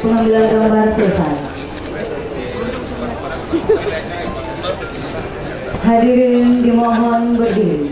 Pengambilan gambar selesai. Hadirin dimohon berdiri.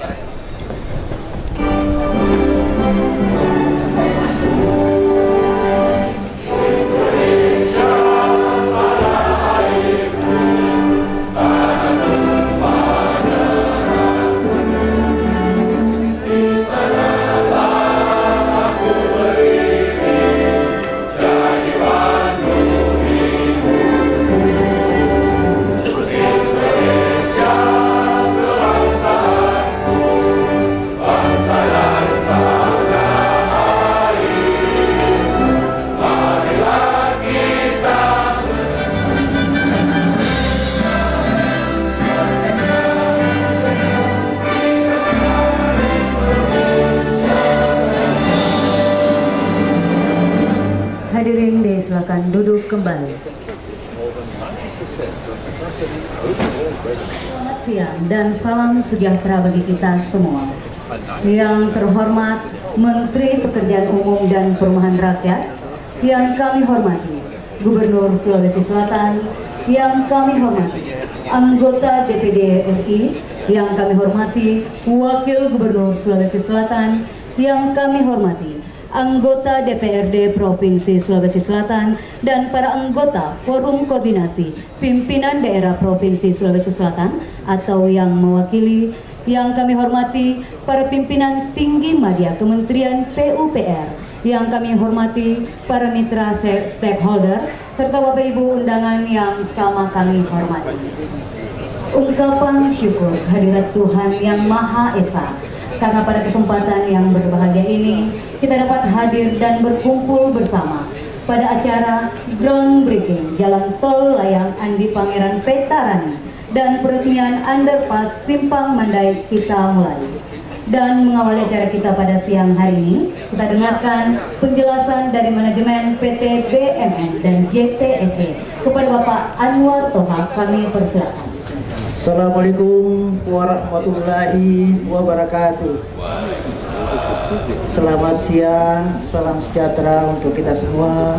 Hadirin silakan duduk kembali. Selamat siang dan salam sejahtera bagi kita semua. Yang terhormat Menteri Pekerjaan Umum dan Perumahan Rakyat, yang kami hormati Gubernur Sulawesi Selatan, yang kami hormati anggota DPD RI, yang kami hormati Wakil Gubernur Sulawesi Selatan, yang kami hormati anggota DPRD Provinsi Sulawesi Selatan, dan para anggota Forum Koordinasi Pimpinan Daerah Provinsi Sulawesi Selatan atau yang mewakili, yang kami hormati para pimpinan tinggi media Kementerian PUPR, yang kami hormati para mitra stakeholder, serta Bapak Ibu undangan yang sama kami hormati. Ungkapan syukur kehadirat Tuhan Yang Maha Esa, karena pada kesempatan yang berbahagia ini kita dapat hadir dan berkumpul bersama pada acara groundbreaking Jalan Tol Layang Andi Pangeran Petarani dan peresmian underpass Simpang Mandai kita mulai. Dan mengawali acara kita pada siang hari ini, kita dengarkan penjelasan dari manajemen PT BMN dan JTSE kepada Bapak Anwar Toha. Kami persilakan. Assalamualaikum warahmatullahi wabarakatuh. Selamat siang, salam sejahtera untuk kita semua.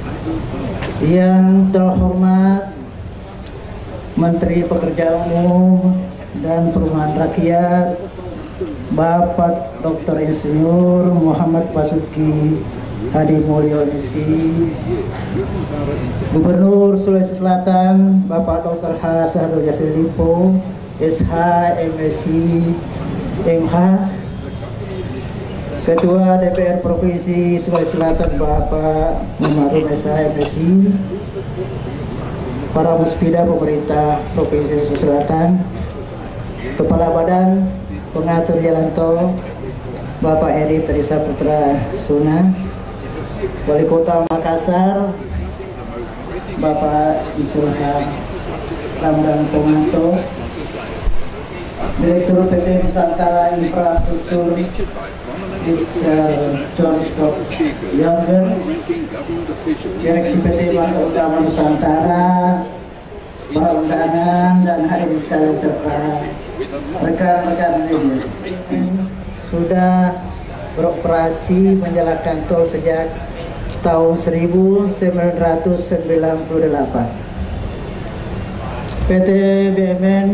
Yang terhormat Menteri Pekerjaan Umum dan Perumahan Rakyat, Bapak Dr. Insinyur Muhammad Basuki Hadi Mulyo MC, Gubernur Sulawesi Selatan Bapak Dr. H. Syahrul Yassin Limpo, SH, MSc, MH, Ketua DPR Provinsi Sulawesi Selatan Bapak Muhammad SH, MSc, para muspida pemerintah Provinsi Sulawesi Selatan, Kepala Badan Pengatur Jalan Tol Bapak Heri Terisa Putra Suna, Wali Kota Makassar Bapak Isulhan Ramdan Pomanto, Direktur PT Nusantara Infrastruktur Mr. John Scott Younger, Direksi PT Bank Utama Nusantara, para undangan dan hadirin sekalian serta rekan-rekan media. Sudah beroperasi menjalankan tol sejak tahun 1998. PT BMN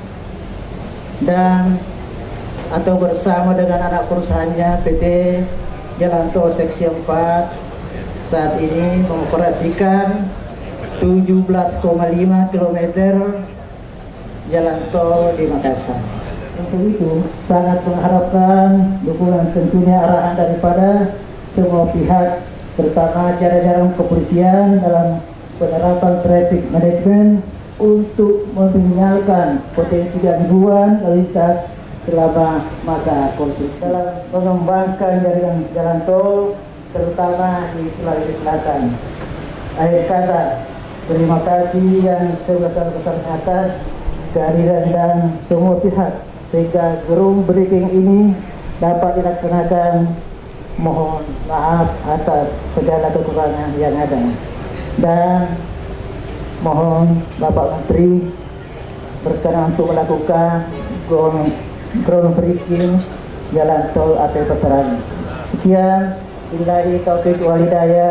dan atau bersama dengan anak perusahaannya PT Jalan Tol Seksi 4 saat ini mengoperasikan 17,5 km jalan tol di Makassar. Untuk itu sangat mengharapkan dukungan, tentunya arahan daripada semua pihak, terutama jajaran kepolisian dalam penerapan traffic management untuk meminimalkan potensi gangguan lalu lintas selama masa konstruksi dalam mengembangkan jaringan jalan tol terutama di Sulawesi Selatan. Akhir kata, terima kasih yang sebesar-besarnya atas kehadiran dan semua pihak sehingga groundbreaking ini dapat dilaksanakan. Mohon maaf atas segala kekurangan yang ada, dan mohon Bapak Menteri berkenan untuk melakukan groundbreaking jalan tol AP Petarani. Sekian, billahi taufiq wal hidayah.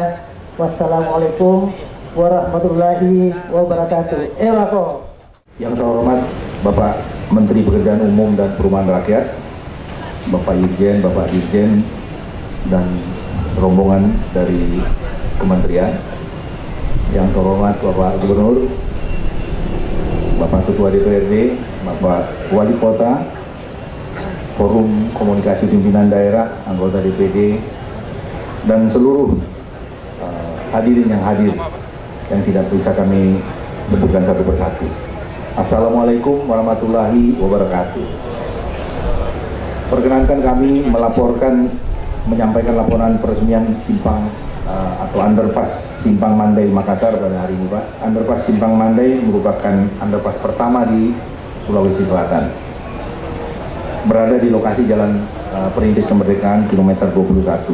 Wassalamualaikum warahmatullahi wabarakatuh. Ewako. Yang terhormat Bapak Menteri Pekerjaan Umum dan Perumahan Rakyat, Bapak Irjen, Bapak Dirjen, dan rombongan dari kementerian. Yang terhormat Bapak Gubernur, Bapak Ketua DPRD, Bapak Wali Kota, Forum Komunikasi Pimpinan Daerah, anggota DPD, dan seluruh hadirin yang hadir yang tidak bisa kami sebutkan satu persatu. Assalamualaikum warahmatullahi wabarakatuh. Perkenankan kami menyampaikan laporan peresmian simpang atau underpass Simpang Mandai Makassar pada hari ini, Pak. Underpass Simpang Mandai merupakan underpass pertama di Sulawesi Selatan. Berada di lokasi Jalan Perintis Kemerdekaan kilometer 21.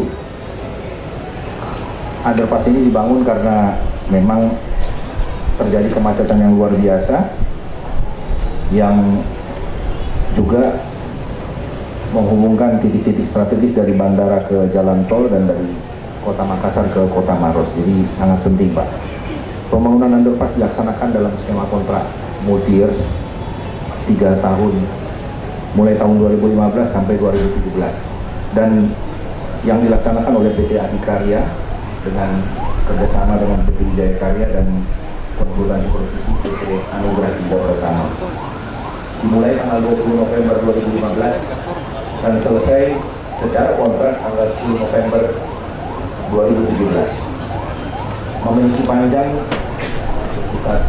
Underpass ini dibangun karena memang terjadi kemacetan yang luar biasa yang juga menghubungkan titik-titik strategis dari bandara ke jalan tol dan dari kota Makassar ke kota Maros. Jadi sangat penting, Pak. Pembangunan underpass dilaksanakan dalam skema kontrak multi-years 3 tahun, mulai tahun 2015 sampai 2017, dan yang dilaksanakan oleh PT Adikarya dengan kerjasama dengan PT Wijaya Karya dan konsultan supervisi PT Anugerah Indah Pertama. Dimulai tanggal 20 November 2015 dan selesai secara kontrak tanggal 10 November 2017. Memiliki panjang sekitar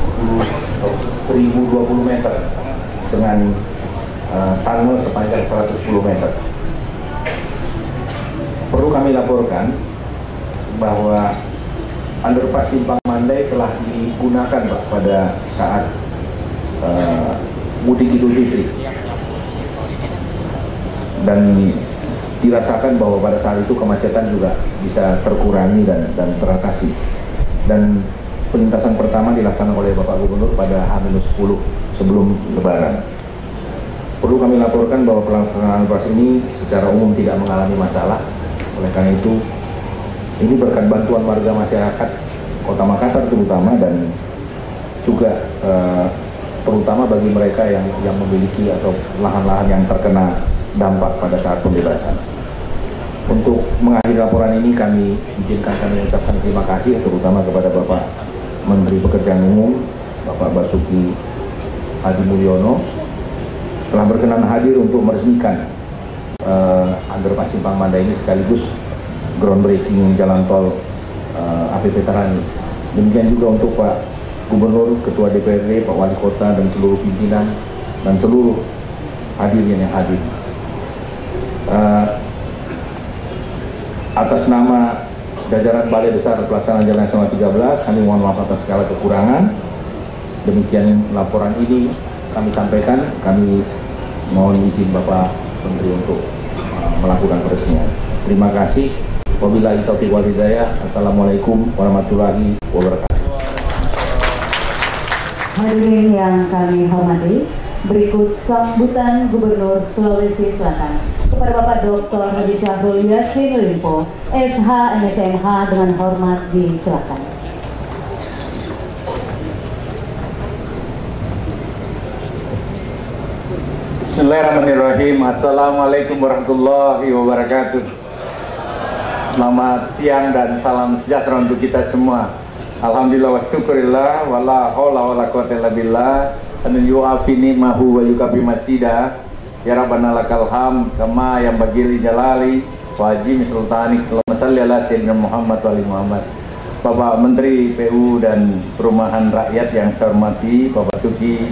1020 meter dengan tunnel sepanjang 110 meter. Perlu kami laporkan bahwa underpass Simpang Mandai telah digunakan, Pak, pada saat mudik Idul Fitri, dan dirasakan bahwa pada saat itu kemacetan juga bisa terkurangi dan teratasi. Dan pelintasan pertama dilaksanakan oleh Bapak Gubernur pada H-10 sebelum Lebaran. Perlu kami laporkan bahwa pelaksanaan underpass ini secara umum tidak mengalami masalah. Oleh karena itu, ini berkat bantuan warga masyarakat Kota Makassar terutama, dan juga terutama bagi mereka yang memiliki atau lahan-lahan yang terkena dampak pada saat pembebasan. Untuk mengakhiri laporan ini, kami mengucapkan terima kasih terutama kepada Bapak Menteri Pekerjaan Umum, Bapak Basuki Hadi Mulyono, telah berkenan hadir untuk meresmikan underpass Simpang Mandai ini sekaligus groundbreaking jalan tol APP Tarani. Demikian juga untuk Pak Gubernur, Ketua DPRD, Pak Wali Kota, dan seluruh pimpinan dan seluruh hadirin yang hadir. Atas nama jajaran Balai Besar Pelaksanaan Jalan Nasional 13, kami mohon maaf atas segala kekurangan. Demikian laporan ini kami sampaikan. Kami mohon izin Bapak Menteri untuk melakukan peresmian. Terima kasih. Wabillahi taufiq wal hidayah. Assalamualaikum warahmatullahi wabarakatuh. Hadirin yang kami hormati, berikut sambutan Gubernur Sulawesi Selatan kepada Bapak Dr. Hadi Syahrul Yassin Limpo, SH MSMH, dengan hormat disilakan. Bismillahirrahmanirrahim. Assalamualaikum warahmatullahi wabarakatuh. Selamat siang dan salam sejahtera untuk kita semua. Alhamdulillah wa syukurillah wa la haula wa la quwwata illa billah. An yu'afini mahu wa yukabi masida. Ya Rabbana lakal ham kama yang bagili jalali wa ajim sultani. Allahumma salli ala sayyidina Muhammad wa ali Muhammad. Bapak Menteri PU dan Perumahan Rakyat yang saya hormati, Bapak Suki,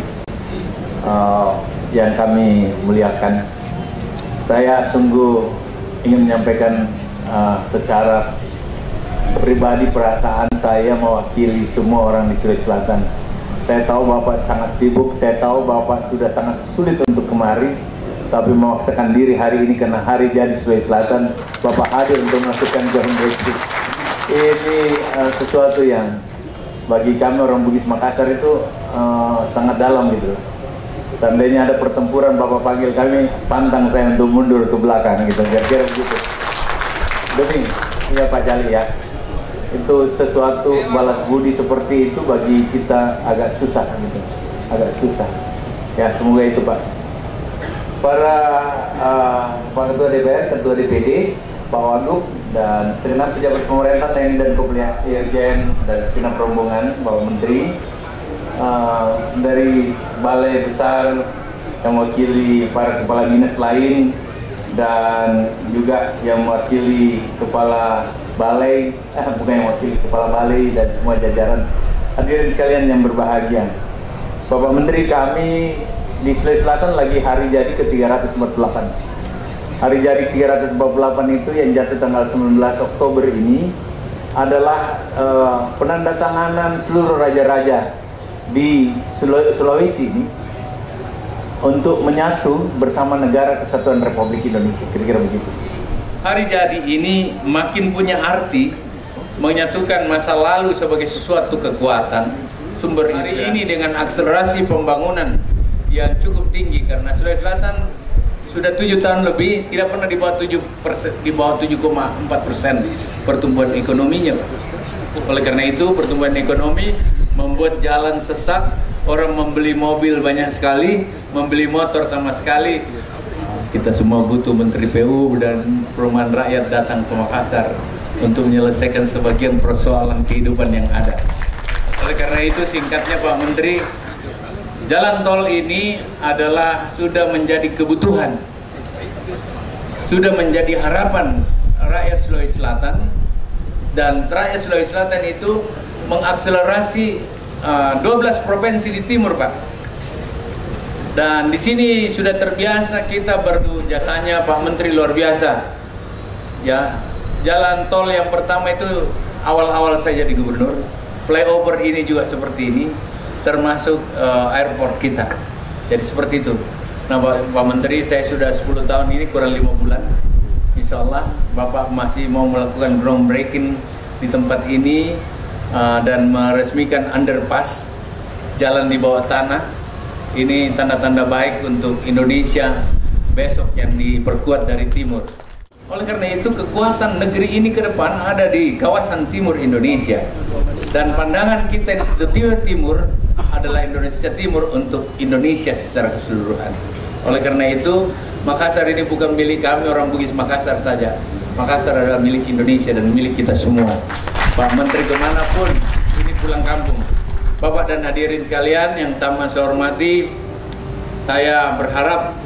yang kami muliakan, saya sungguh ingin menyampaikan secara pribadi perasaan saya mewakili semua orang di Sulawesi Selatan. Saya tahu Bapak sangat sibuk, saya tahu Bapak sudah sangat sulit untuk kemari, tapi memaksakan diri hari ini karena hari jadi Sulawesi Selatan, Bapak hadir untuk melakukan groundbreaking. Ini sesuatu yang bagi kami orang Bugis Makassar itu sangat dalam gitu. Seandainya ada pertempuran, Bapak panggil kami, pantang saya untuk mundur ke belakang gitu, kira-kira begitu. Demi, iya Pak Jali ya. itu sesuatu balas budi seperti itu bagi kita agak susah gitu, agak susah. Ya semoga itu Pak. Para Pak Ketua DPR, Ketua DPD, Pak Wagub dan segenap pejabat pemerintah TNI dan Kepolisian, Irjen dan segenap rombongan, Bapak Menteri dari Balai Besar yang mewakili para kepala dinas lain dan juga yang mewakili kepala balai, bukan yang mewakili kepala balai dan semua jajaran hadirin sekalian yang berbahagia. Bapak Menteri, kami di Sulawesi Selatan lagi hari jadi ke-348. Hari jadi 348 itu yang jatuh tanggal 19 Oktober ini adalah penandatanganan seluruh raja-raja di Sulawesi ini untuk menyatu bersama Negara Kesatuan Republik Indonesia, kira-kira begitu. Hari jadi ini makin punya arti menyatukan masa lalu sebagai sesuatu kekuatan. Sumber hari ini dengan akselerasi pembangunan yang cukup tinggi karena Sulawesi Selatan sudah 7 tahun lebih tidak pernah di bawah 7%, di bawah 7,4% pertumbuhan ekonominya. Oleh karena itu pertumbuhan ekonomi membuat jalan sesak, orang membeli mobil banyak sekali, membeli motor sama sekali. Kita semua butuh Menteri PU dan Perumahan Rakyat datang ke Makassar untuk menyelesaikan sebagian persoalan kehidupan yang ada. Oleh karena itu singkatnya Pak Menteri, jalan tol ini adalah sudah menjadi kebutuhan, sudah menjadi harapan rakyat Sulawesi Selatan, dan rakyat Sulawesi Selatan itu mengakselerasi 12 provinsi di timur Pak. Dan di sini sudah terbiasa kita berdua, jasanya Pak Menteri luar biasa. Ya, jalan tol yang pertama itu awal-awal saya jadi gubernur, flyover ini juga seperti ini, termasuk airport kita. Jadi seperti itu. Nah Pak Menteri, saya sudah 10 tahun ini kurang 5 bulan. Insya Allah Bapak masih mau melakukan groundbreaking di tempat ini dan meresmikan underpass, jalan di bawah tanah. Ini tanda-tanda baik untuk Indonesia besok yang diperkuat dari timur. Oleh karena itu kekuatan negeri ini ke depan ada di kawasan timur Indonesia. Dan pandangan kita di timur adalah Indonesia Timur untuk Indonesia secara keseluruhan. Oleh karena itu Makassar ini bukan milik kami orang Bugis Makassar saja. Makassar adalah milik Indonesia dan milik kita semua. Pak Menteri kemanapun ini pulang kampung. Bapak dan hadirin sekalian yang sama saya hormati, saya berharap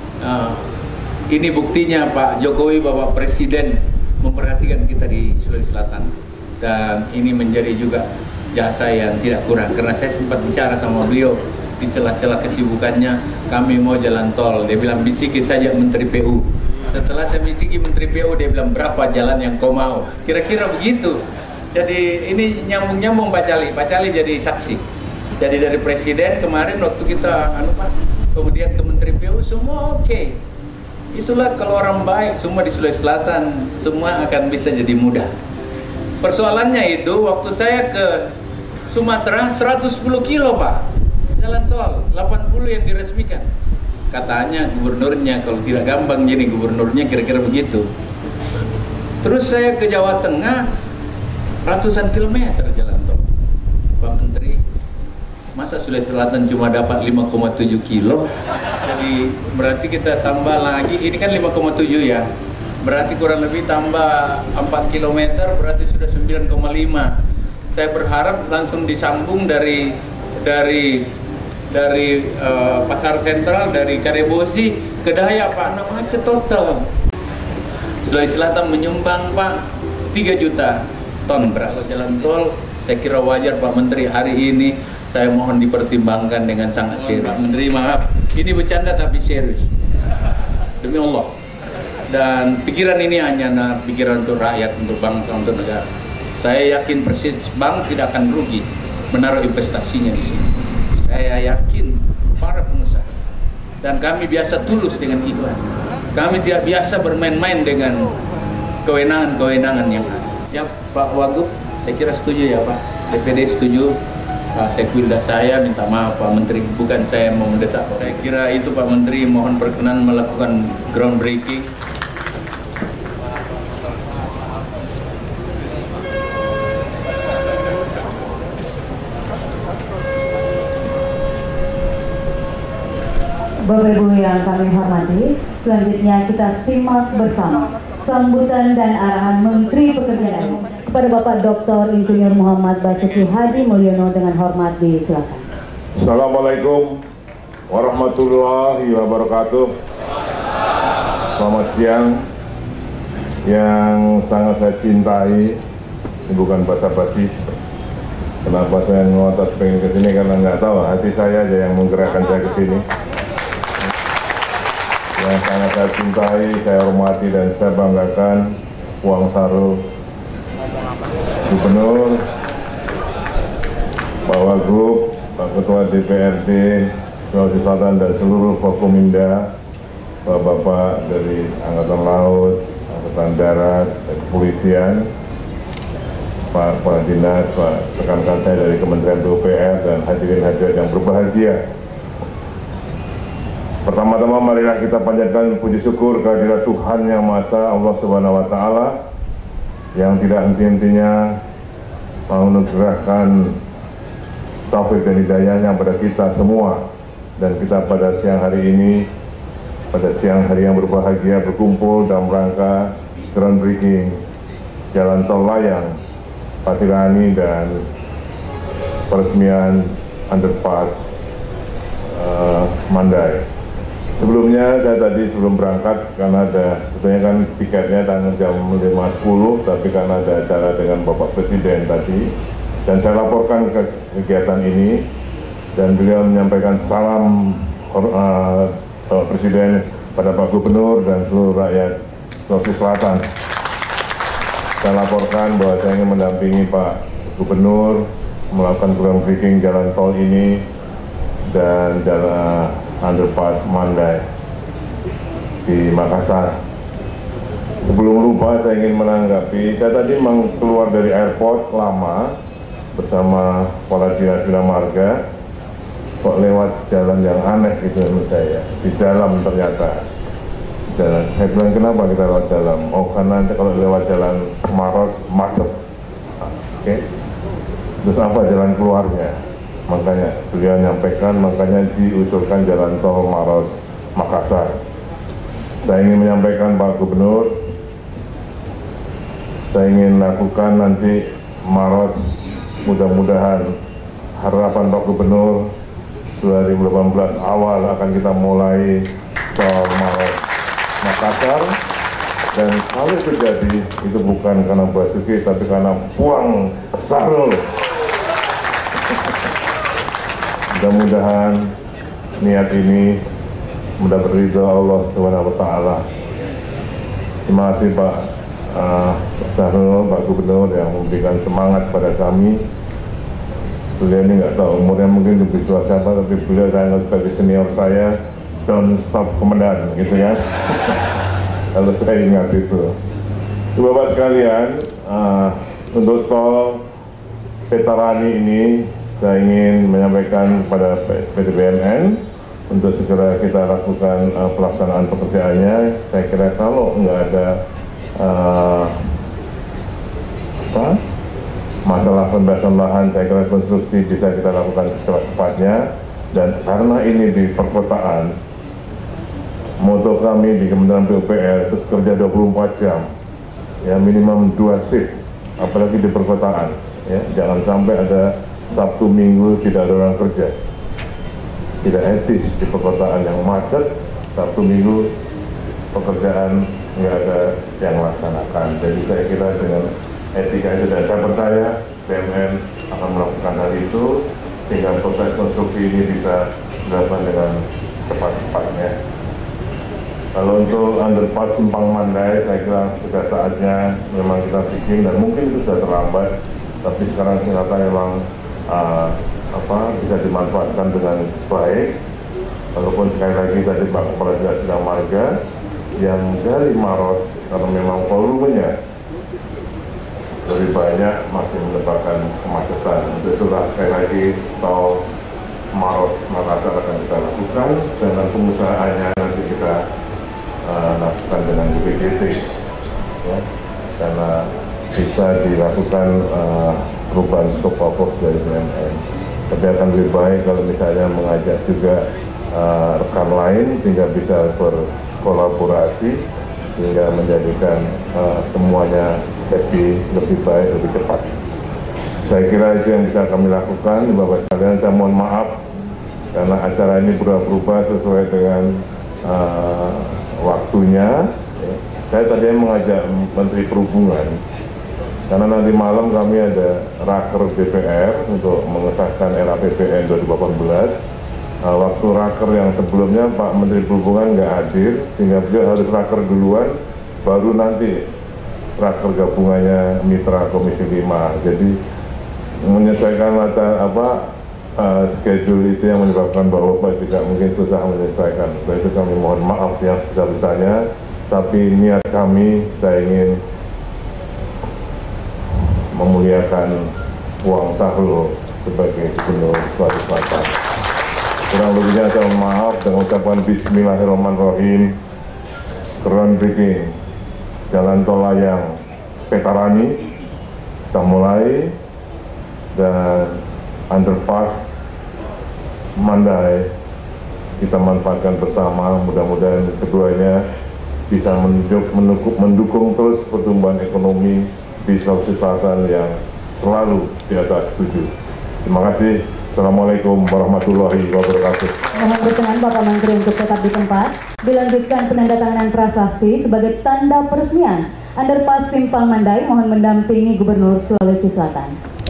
ini buktinya Pak Jokowi, Bapak Presiden memperhatikan kita di Sulawesi Selatan. Dan ini menjadi juga jasa yang tidak kurang, karena saya sempat bicara sama beliau di celah-celah kesibukannya, kami mau jalan tol. Dia bilang bisiki saja Menteri PU. Setelah saya bisiki Menteri PU, dia bilang berapa jalan yang kau mau, kira-kira begitu. Jadi ini nyambung-nyambung Pak Cali jadi saksi. Jadi dari Presiden kemarin waktu kita kemudian ke Menteri PU semua oke. Itulah kalau orang baik semua di Sulawesi Selatan, semua akan bisa jadi mudah. Persoalannya itu waktu saya ke Sumatera 110 kilo Pak, jalan tol 80 yang diresmikan. Katanya gubernurnya kalau tidak gampang jadi gubernurnya, kira-kira begitu. Terus saya ke Jawa Tengah ratusan kilometer jalan tol. Pak Menteri, masa Sulawesi Selatan cuma dapat 5,7 kilo? Jadi berarti kita tambah lagi, ini kan 5,7 ya, berarti kurang lebih tambah 4 km, berarti sudah 9,5. Saya berharap langsung disambung dari Pasar Sentral, dari Karebosi ke Dayak Pak, macet total. Sulawesi Selatan menyumbang Pak 3 juta ton beras jalan tol. Saya kira wajar Pak Menteri, hari ini saya mohon dipertimbangkan dengan sangat serius. Menteri maaf, ini bercanda tapi serius, demi Allah. Dan pikiran ini hanya pikiran untuk rakyat, untuk bangsa, untuk negara. Saya yakin Presiden Bank tidak akan rugi menaruh investasinya di sini. Saya yakin para pengusaha, dan kami biasa tulus dengan ikhlas. Kami tidak biasa bermain-main dengan kewenangan-kewenangan yang ada. Ya Pak Wagub, saya kira setuju ya Pak. DPD setuju. Pak Sekwilda saya minta maaf Pak Menteri, bukan saya mau mendesak. Saya kira itu Pak Menteri, mohon berkenan melakukan groundbreaking. Bapak Ibu yang kami hormati, selanjutnya kita simak bersama sambutan dan arahan Menteri Pekerjaan kepada Bapak Dr. Insinyur Muhammad Basuki Hadi Mulyono dengan hormat disilakan. Assalamualaikum warahmatullahi wabarakatuh. Selamat siang. Yang sangat saya cintai, ini bukan basa-basi. Kenapa saya ngotot pengen kesini, karena nggak tahu, hati saya aja yang menggerakkan saya kesini. Yang sangat saya cintai, saya hormati dan saya banggakan Puang Sarul, Gubernur, Pak Wagub, Pak Ketua DPRD Sulawesi Selatan dan seluruh Forkominda, Bapak-bapak dari Angkatan Laut, Angkatan Darat, dan Kepolisian, Pak Dinas, Pak rekan-rekan saya dari Kementerian PUPR dan hadirin-hadirat yang berbahagia. Pertama-tama marilah kita panjatkan puji syukur kehadirat Tuhan Yang Maha Esa, Allah Subhanahu wa Ta'ala, yang tidak henti-hentinya menganugerahkan taufik dan hidayahnya pada kita semua. Dan kita pada siang hari ini, pada siang hari yang berbahagia, berkumpul dalam rangka groundbreaking Jalan Tol Layang Patirani dan peresmian underpass Mandai. Sebelumnya saya tadi sebelum berangkat, karena ada sebetulnya kan tiketnya tanggal jam 5.10, tapi karena ada acara dengan Bapak Presiden tadi, dan saya laporkan ke kegiatan ini, dan beliau menyampaikan salam Bapak Presiden pada Pak Gubernur dan seluruh rakyat Sulawesi Selatan. Saya laporkan bahwa saya ingin mendampingi Pak Gubernur melakukan groundbreaking jalan tol ini dan jalan underpass Mandai di Makassar. Sebelum lupa, saya ingin menanggapi, saya tadi memang keluar dari airport lama bersama Kepala Dinas Bina Marga, kok lewat jalan yang aneh gitu menurut saya, di dalam ternyata jalan. Saya bilang, kenapa kita lewat dalam? Oh, karena kalau lewat jalan Maros macet. Oke. Terus apa jalan keluarnya? Makanya beliau menyampaikan, makanya diusulkan jalan tol Maros Makassar. Saya ingin menyampaikan Pak Gubernur, saya ingin lakukan nanti Maros, mudah-mudahan harapan Pak Gubernur 2018 awal akan kita mulai tol Maros Makassar. Dan kalau terjadi itu bukan karena Basuki, tapi karena Puang Sarul. Mudah-mudahan niat ini mendapat ridho Allah Subhanahu wa Ta'ala. Terima kasih Pak Sarul, Pak Gubernur yang memberikan semangat pada kami. Beliau ini nggak tahu umurnya, mungkin lebih tua siapa, tapi beliau saya anggap sebagai senior saya. Don't stop komandan, gitu ya. Kalau saya ingat itu. Bapak sekalian, untuk tol Patirani ini saya ingin menyampaikan kepada PT BMN untuk segera kita lakukan pelaksanaan pekerjaannya. Saya kira kalau nggak ada masalah pembebasan lahan, saya kira konstruksi bisa kita lakukan secepat-cepatnya. Dan karena ini di perkotaan, moto kami di Kementerian PUPR itu kerja 24 jam, ya minimum 2 shift, apalagi di perkotaan. Ya, jangan sampai ada Sabtu Minggu tidak ada orang kerja. Tidak etis di perkotaan yang macet, Sabtu Minggu pekerjaan nggak ada yang melaksanakan. Jadi saya kira dengan etika itu, dan saya percaya BMN akan melakukan hal itu sehingga proses konstruksi ini bisa dilakukan dengan cepat-cepatnya. Kalau untuk underpass Simpang Mandai, saya kira sudah saatnya memang kita bikin, dan mungkin itu sudah terlambat, tapi sekarang ternyata memang bisa dimanfaatkan dengan baik. Walaupun sekali lagi tadi Pak Kepala Dinas Bina Marga yang dari Maros, karena memang volumenya lebih banyak, masih menyebabkan kemacetan. Untuk itulah sekali lagi tol Maros Makassar akan kita lakukan, dengan pengusahaannya nanti kita lakukan dengan BPJT, ya, karena bisa dilakukan perubahan skop fokus dari BMN. Tapi akan lebih baik kalau misalnya mengajak juga rekan lain sehingga bisa berkolaborasi sehingga menjadikan semuanya lebih baik, lebih cepat. Saya kira itu yang bisa kami lakukan. Bapak sekalian, saya mohon maaf karena acara ini berubah-ubah sesuai dengan waktunya. Saya tadinya mengajak Menteri Perhubungan karena nanti malam kami ada raker DPR untuk mengesahkan RAPBN 2018. Waktu raker yang sebelumnya Pak Menteri Perhubungan nggak hadir, sehingga beliau harus raker duluan, baru nanti raker gabungannya Mitra Komisi 5. Jadi menyesuaikan schedule itu yang menyebabkan bahwa Pak juga mungkin susah menyesuaikan. Oleh itu kami mohon maaf yang sebesar-besarnya, tapi niat kami, saya ingin memuliakan Uang Sahlo sebagai Gubernur Sulawesi Selatan. Kurang lebihnya saya mohon maaf dengan ucapan Bismillahirrahmanirrahim. Groundbreaking Jalan Tol Layang Petarani kita mulai, dan underpass Mandai kita manfaatkan bersama. Mudah-mudahan keduanya bisa mendukung terus pertumbuhan ekonomi di Sulawesi Selatan yang selalu di atas 7. Terima kasih. Assalamualaikum warahmatullahi wabarakatuh. Mohon berkenan Bapak Menteri untuk tetap di tempat. Dilanjutkan penandatanganan prasasti sebagai tanda peresmian underpass Simpang Mandai. Mohon mendampingi Gubernur Sulawesi Selatan.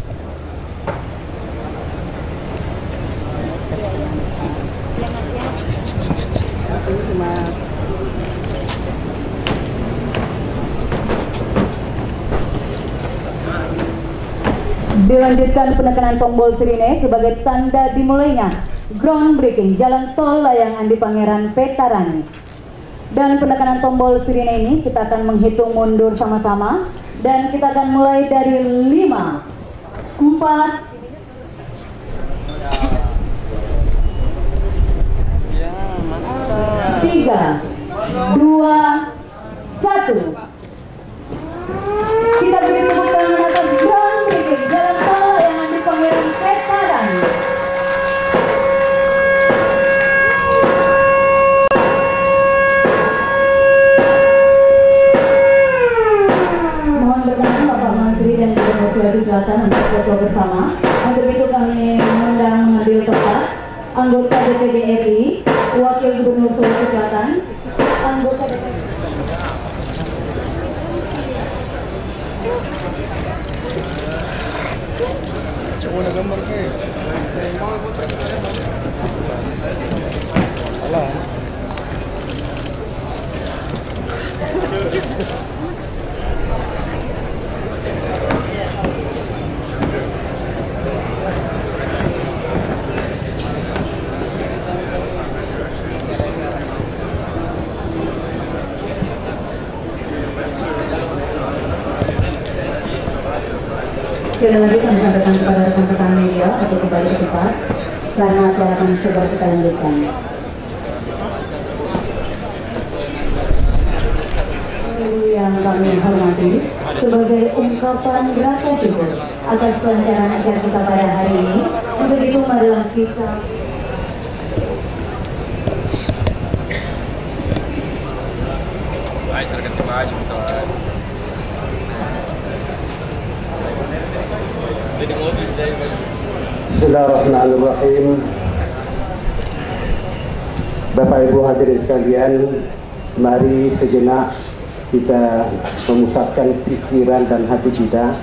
Dilanjutkan penekanan tombol sirine sebagai tanda dimulainya groundbreaking Jalan Tol Layang Andi Pangeran Petarani. Dan penekanan tombol sirine ini kita akan menghitung mundur sama-sama, dan kita akan mulai dari 5, 4, 3, 2, 1. Kita beri tepuk tangan atas groundbreaking Jalan Tol Layang Andi Pangeran Petarani. Mohon berkenan Bapak Menteri dan Gubernur Sulawesi Selatan untuk foto bersama. Untuk itu kami mengundang mengambil tempat anggota DPD RI, Wakil Gubernur Sulawesi Selatan, anggota DPD. Sekali lagi kami sampaikan kepada rekan-rekan media untuk kembali ke tempat karena acara akan segera kita lanjutkan. Yang kami hormati, sebagai ungkapan rasa syukur atas kelancaran acara kita pada hari ini, untuk itu marilah kita Bismillahirrahmanirrahim. Bapak Ibu hadirin sekalian, mari sejenak kita memusatkan pikiran dan hati kita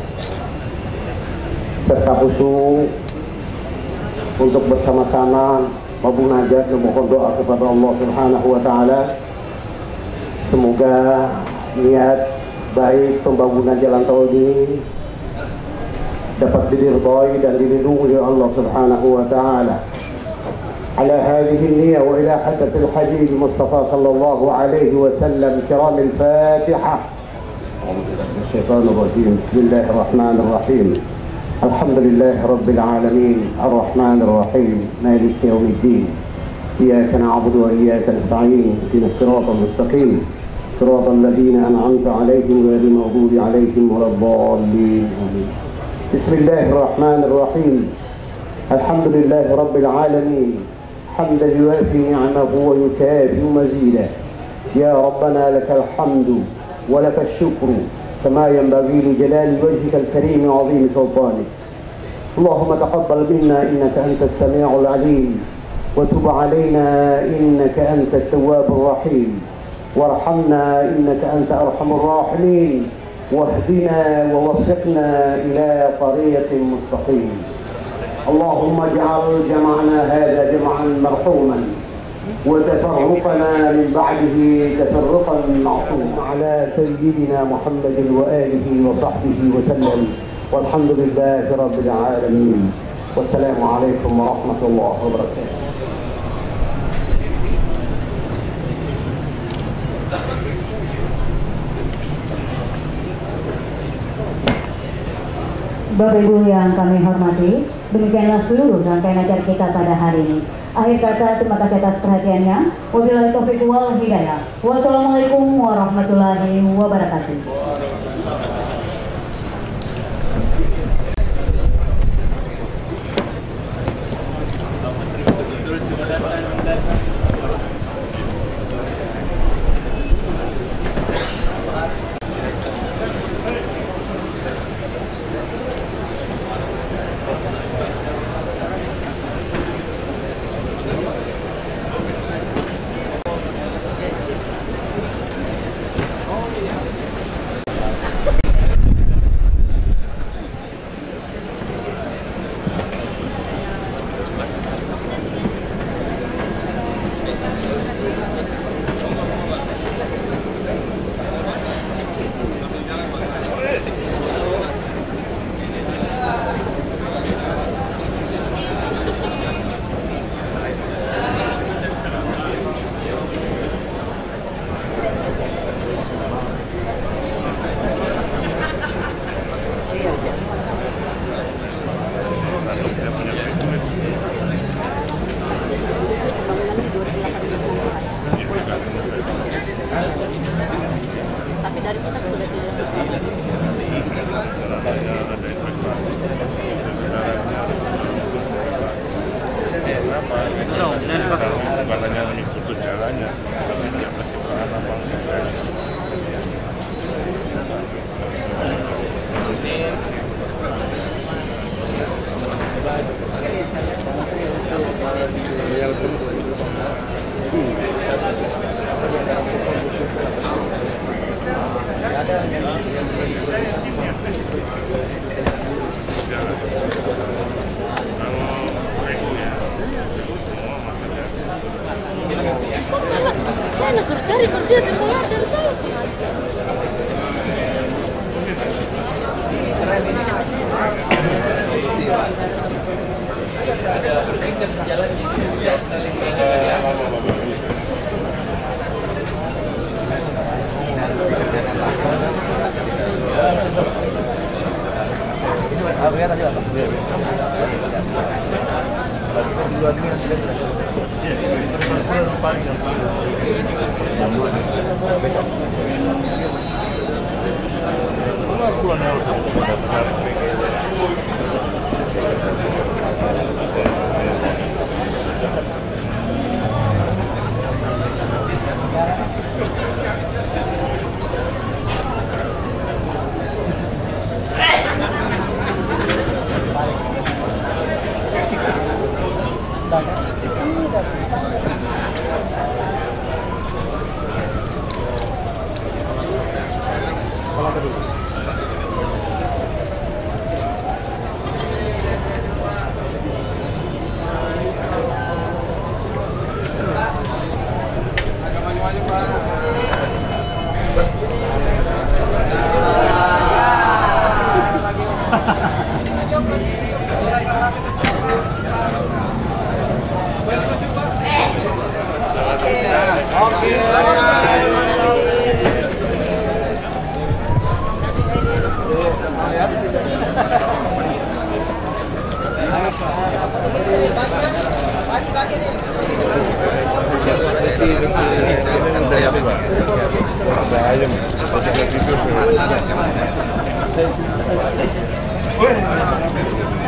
serta khusyuk untuk bersama-sama memunajat dan memohon doa kepada Allah Subhanahu wa taala. Semoga niat baik pembangunan jalan tol ini dapat diridhai dan dilindungi oleh Allah Subhanahu wa taala. على هذه النية وإلى حضرة الحبيب المصطفى صلى الله عليه وسلم كرام الفاتحة. الشيطان الرجيم. بسم الله الرحمن الرحيم. الحمد لله رب العالمين الرحمن الرحيم مالك يوم الدين. إياك نعبد وإياك نستعين. اهدنا الصراط المستقيم صراط الذين أنعمت عليهم غير المغضوب عليهم ولا الضالين. بسم الله الرحمن الرحيم. الحمد لله رب العالمين حمدا يوافي نعمه ويكافئ مزيده. يا ربنا لك الحمد ولك الشكر كما ينبغي لجلال وجهك الكريم وعظيم سلطانك. اللهم تقبل منا إنك أنت السميع العليم، وتب علينا إنك أنت التواب الرحيم، وارحمنا إنك أنت أرحم الراحمين، واهدنا ووفقنا إلى طريق مستقيم. اللهم اجعل جمعنا هذا جمعا مرحوما، وتفرقنا من بعده تفرقا معصوما. على سيدنا محمد وآله وصحبه وسلم، والحمد لله رب العالمين، والسلام عليكم ورحمة الله وبركاته. Bapak Ibu yang kami hormati, demikianlah seluruh rangkaian acara kita pada hari ini. Akhir kata, terima kasih atas perhatiannya. Wabillahi taufiq wal hidayah. Wassalamualaikum warahmatullahi wabarakatuh. Saya suruh cari kalau dia keluar dari saya. Ayam.